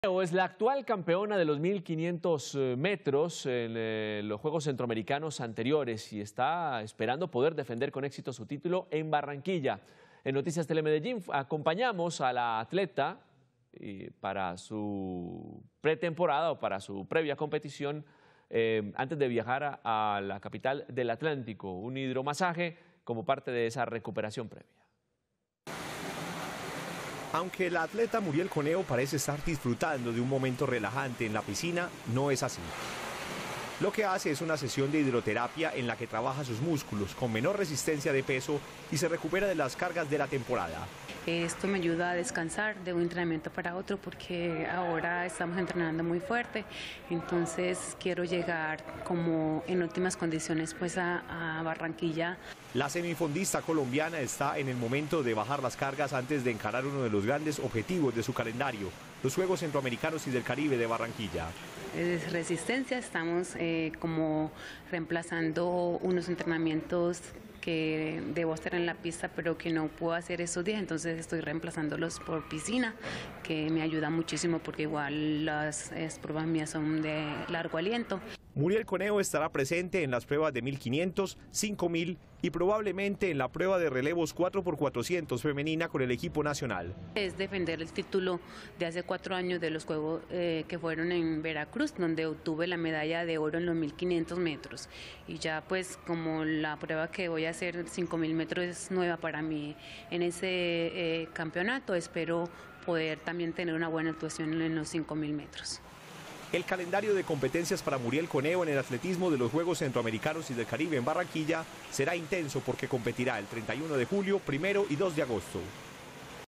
Es la actual campeona de los 1500 metros en los Juegos Centroamericanos anteriores y está esperando poder defender con éxito su título en Barranquilla. En Noticias Telemedellín acompañamos a la atleta para su pretemporada o para su previa competición antes de viajar a la capital del Atlántico, un hidromasaje como parte de esa recuperación previa. Aunque la atleta Muriel Coneo parece estar disfrutando de un momento relajante en la piscina, no es así. Lo que hace es una sesión de hidroterapia en la que trabaja sus músculos con menor resistencia de peso y se recupera de las cargas de la temporada. Esto me ayuda a descansar de un entrenamiento para otro porque ahora estamos entrenando muy fuerte, entonces quiero llegar como en óptimas condiciones pues a Barranquilla. La semifondista colombiana está en el momento de bajar las cargas antes de encarar uno de los grandes objetivos de su calendario, los Juegos Centroamericanos y del Caribe de Barranquilla. Es resistencia, estamos como reemplazando unos entrenamientos que debo hacer en la pista pero que no puedo hacer esos días, entonces estoy reemplazándolos por piscina, que me ayuda muchísimo porque igual las pruebas mías son de largo aliento. Muriel Coneo estará presente en las pruebas de 1500, 5000 y probablemente en la prueba de relevos 4x400 femenina con el equipo nacional. Es defender el título de hace 4 años de los Juegos que fueron en Veracruz, donde obtuve la medalla de oro en los 1500 metros. Y ya pues como la prueba que voy a hacer 5000 metros es nueva para mí en ese campeonato, espero poder también tener una buena actuación en los 5000 metros. El calendario de competencias para Muriel Coneo en el atletismo de los Juegos Centroamericanos y del Caribe en Barranquilla será intenso porque competirá el 31 de julio, 1 y 2 de agosto.